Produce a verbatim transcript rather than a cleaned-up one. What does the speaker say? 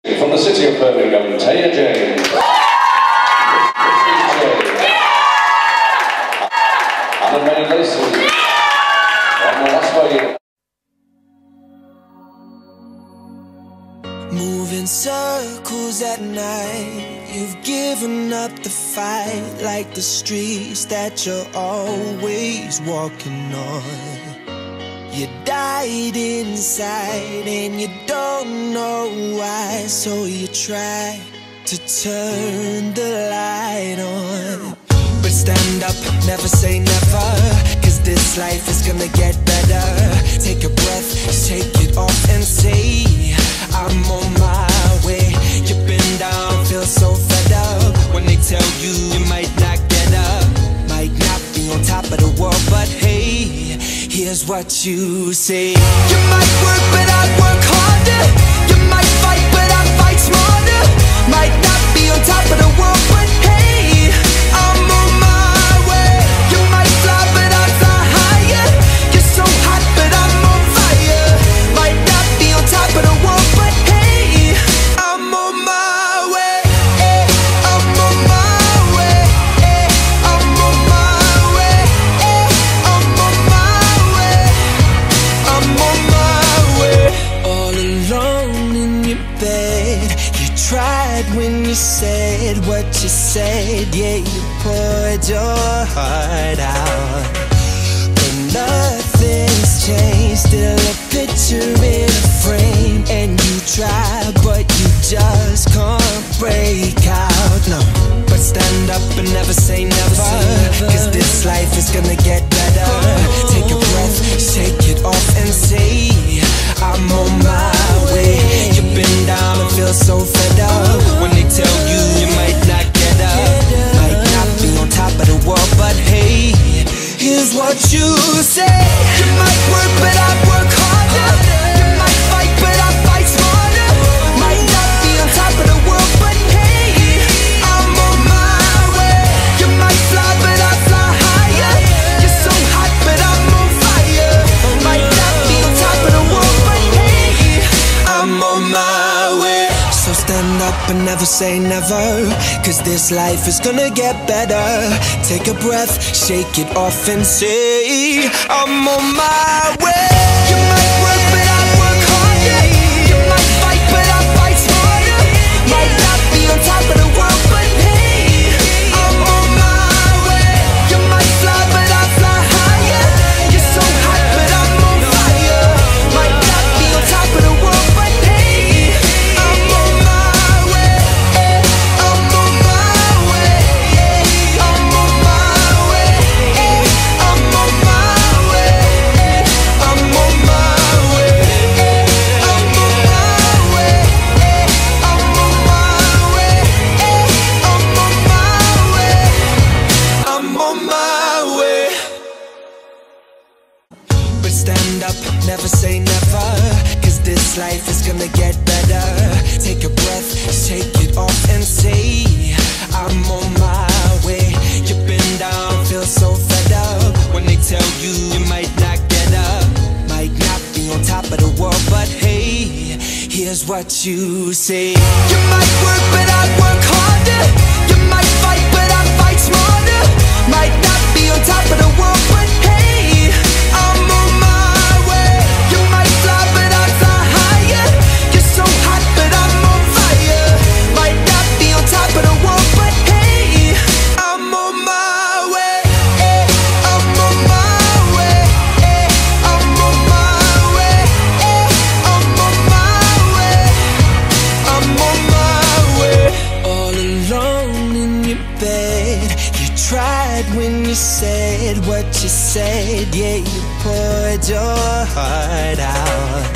From the city of Birmingham, Taya James. Anna May Lacey. From Las Vegas. Moving circles at night, you've given up the fight, like the streets that you're always walking on. You died inside and you don't know why, so you try to turn the light on. But stand up, never say never, cause this life is gonna get better. Take a breath, shake it off and say, I'm on my way. You've been down, feel so fed up. When they tell you you might not get up, might not be on top of the world, but hey, here's what you say. You might work, but I work harder. You might fight, but I fight smarter. Might not be on top of the world, but hey, I'm on my way. You might fly, but I fly higher. You're so hot, but I'm on fire. Might not be on top of the world, but hey, I'm on my way. Hey, I'm on my way. Hey, I'm on my way. Hey, I'm on my way. I'm on my way. All alone in your bed, you tried when you said what you said. Yeah, you poured your heart out, but nothing's changed. Still a picture in a frame, and you try, but you just can't break out. No, but stand up and never say never, cause this life is gonna get better. Take a breath, shake it off and say, I'm on my way. You've been down and feel so fed up. When they tell you you might not get up, might not be on top of the world, but hey, here's what you say. You might work, but I work harder. You might fight, but I fight smarter. Might not be on top of the world, but hey, I'm on my way. You might fly, but I fly higher. You're so hot, but I'm on fire. Might not be on top of the world, but hey, I'm on my way. So stand up and never say never, cause this life is gonna get better. Take a breath, shake it off and say, I'm on my way. You might work, but I work harder. You might fight, but I fight smarter. Might not be on top of the world, but hey, I'm on my way. You might fly, but I fly higher. You're so hot, but I'm on fire. Might not be on top of the world, but hey, I'm on my way. I'm on my way. I'm on my way. I'm on my way. I'm on my way. I'm on my way. I'm on my way. I'm on my way. I'm on my way. But stand up, never say never, cause this life is gonna get better. Take a breath, shake it off and say, I'm on my way. You've been down, feel so fed up. When they tell you you might not get up, might not be on top of the world, but hey, here's what you say. You might work, but I work harder. You might fight, but I fight smarter. Might not be on top of the world, but hey, I'm on my way. You might fly, but I fly higher. You're so hot, but I'm on fire. Might not be on top of the world, but hey, I'm on my way. Eh, I'm on my way. Eh, I'm on my way. Eh, I'm on my way. I'm on my way. All alone in your bed, you tried when you said what you said. Yeah, you poured your heart out,